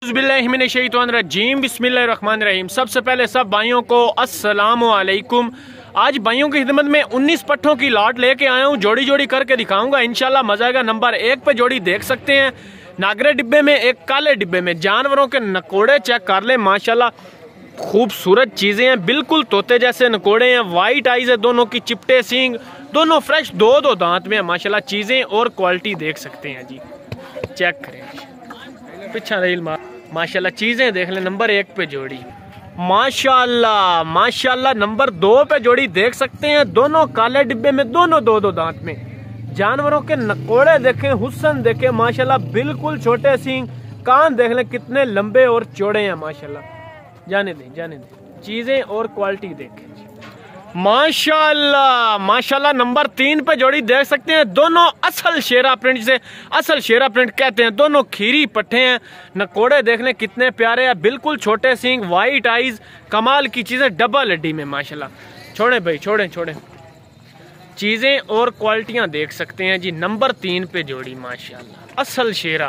बिस्मिल्लाहिर्रहमानिर्रहीम बिस्मिल्लाहिर्रहमानिर्रहीम। सबसे पहले सब भाइयों को अस्सलामु अलैकुम। आज भाइयों की खिदमत में 19 पट्ठों की लॉट लेके आया हूँ, जोड़ी जोड़ी करके दिखाऊंगा, इंशाल्लाह मजा आएगा। नंबर 1 पे जोड़ी देख सकते हैं, नागरे डिब्बे में, एक काले डिब्बे में। जानवरों के नकोड़े चेक कर ले, माशाल्लाह खूबसूरत चीजें हैं, बिल्कुल तोते जैसे नकोड़े हैं। वाइट आइज है दोनों की, चिपटे सींग, दोनों फ्रेश, दो दांत में है माशाल्लाह। चीजें और क्वालिटी देख सकते हैं जी, चेक करें। पीछा रही माशाल्लाह, चीजें देख ले। नंबर 1 पे जोड़ी माशाल्लाह माशाल्लाह। नंबर 2 पे जोड़ी देख सकते हैं, दोनों काले डिब्बे में, दोनों दो दांत में। जानवरों के नकोड़े देखें, हुस्न देखें माशाल्लाह, बिल्कुल छोटे सींग। कान देख लें कितने लंबे और चौड़े हैं माशाल्लाह। जाने दे चीजें और क्वालिटी देखें माशाल्लाह माशाल्लाह। नंबर 3 पे जोड़ी देख सकते हैं, दोनों असल शेरा प्रिंट से, असल शेरा प्रिंट कहते हैं। दोनों खीरी पट्टे हैं, नकोड़े देख लें कितने प्यारे हैं, बिल्कुल छोटे सींग, वाइट आइज, कमाल की चीजें, डबल हड्डी में माशाल्लाह। छोड़े भाई, छोड़े। चीजें और क्वालिटियां देख सकते हैं जी। नंबर 3 पे जोड़ी माशाल्लाह, असल शेरा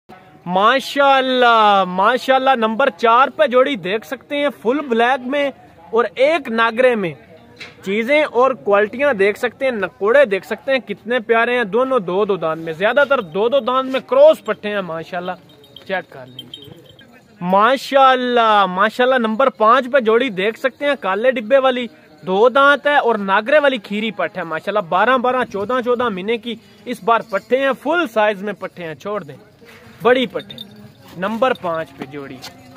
माशाल्लाह माशाल्लाह। नंबर 4 पे जोड़ी देख सकते हैं, फुल ब्लैक में और एक नागरे में। चीजें और क्वालिटियां देख सकते हैं, नकोड़े देख सकते हैं कितने प्यारे हैं। दोनों दो दांत में, ज्यादातर दो दांत में क्रॉस पट्टे हैं माशाल्लाह। चेक कर लीजिए माशाल्लाह माशाल्लाह। नंबर 5 पे जोड़ी देख सकते हैं, काले डिब्बे वाली, 2 दांत है और नागरे वाली खीरी पट्टे है माशाल्लाह। 12 14 महीने की इस बार पट्टे हैं, फुल साइज में पट्टे हैं, छोड़ दें बड़ी पट्टे। नंबर 5 पे जोड़ी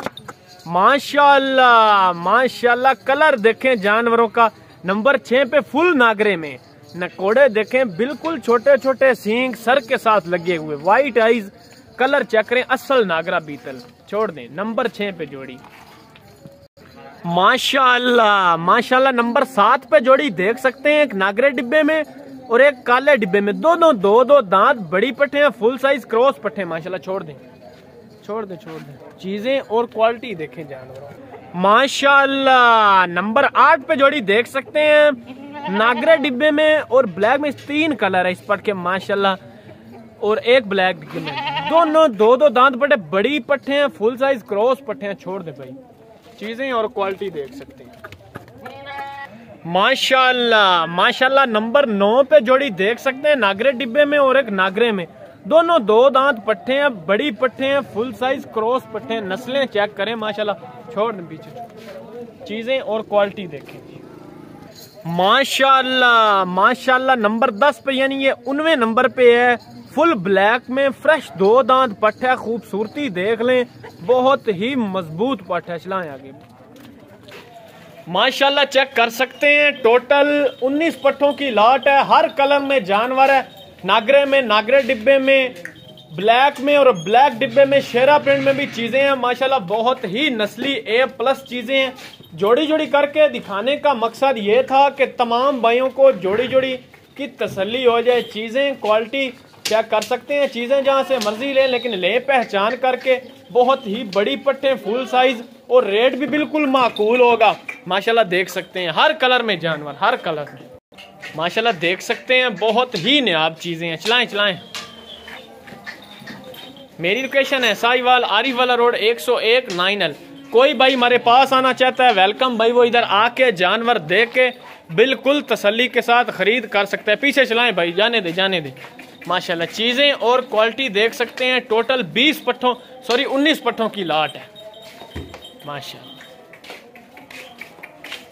माशाल्लाह माशाल्लाह। कलर देखें जानवरों का। नंबर 6 पे फुल नागरे में, नकोड़े देखें, बिल्कुल छोटे छोटे सींग सर के साथ लगे हुए, वाइट आइज, कलर चेक करें, असल नागरा बीतल, छोड़ दें। नंबर 6 पे जोड़ी माशाल्लाह माशाल्लाह। नंबर 7 पे जोड़ी देख सकते हैं, एक नागरे डिब्बे में और एक काले डिब्बे में। दोनों दो दांत, बड़ी पट्टे हैं, फुल साइज क्रॉस पट्टे माशाल्लाह। छोड़ दें। चीजें और क्वालिटी देखें जानवरों माशाल्लाह। नंबर 8 पे जोड़ी देख सकते हैं, नागरे डिब्बे में और ब्लैक में। 3 कलर है इस पट के माशाल्लाह, और एक ब्लैक डिब्बे में। दोनों दो दांत पट्टे, बड़ी पट्टे हैं, फुल साइज क्रॉस पट्टे हैं। छोड़ दे भाई, चीजें और क्वालिटी देख सकते हैं माशाल्लाह माशाल्लाह। नंबर 9 पे जोड़ी देख सकते हैं, नागरे डिब्बे में और एक नागरे में। दोनों 2 दांत पट्टे हैं, बड़ी पट्टे हैं, फुल साइज क्रॉस पट्टे हैं। नस्लें चेक करें माशाल्लाह। छोड़ दें पीछे, चीजें और क्वालिटी देखें माशाल्लाह माशाल्लाह। नंबर 10 पे, यानी ये 19वें नंबर पे है, फुल ब्लैक में, फ्रेश 2 दांत पट्टा है। खूबसूरती देख लें, बहुत ही मजबूत पट्टा है। चलाएं आगे माशाल्लाह, चेक कर सकते हैं। टोटल 19 पट्टों की लॉट है, हर कलर में जानवर है। नागरे में, नागरे डिब्बे में, ब्लैक में और ब्लैक डिब्बे में, शेरा प्रिंट में भी चीजें हैं माशाल्लाह। बहुत ही नस्ली A+ चीजें हैं। जोड़ी जोड़ी करके दिखाने का मकसद ये था कि तमाम भाइयों को जोड़ी जोड़ी की तसल्ली हो जाए। चीजें क्वालिटी चेक कर सकते हैं, चीजें जहां से मर्जी लें, लेकिन ले पहचान करके। बहुत ही बड़ी पट्टे, फुल साइज, और रेट भी बिल्कुल माकूल होगा माशाल्लाह। देख सकते हैं हर कलर में जानवर, हर कलर में माशाल्लाह देख सकते हैं, बहुत ही नायाब चीजें हैं। चलाएं। मेरी लोकेशन है साहिवाल, आरिफ वाला रोड, 101 9L। कोई भाई हमारे पास आना चाहता है, वेलकम भाई, वो इधर आके जानवर देख के बिल्कुल तसल्ली के साथ खरीद कर सकता है। पीछे चलाएं भाई, जाने दे माशाल्लाह। चीजें और क्वालिटी देख सकते हैं। टोटल 19 पट्टों की लॉट है माशाल्लाह।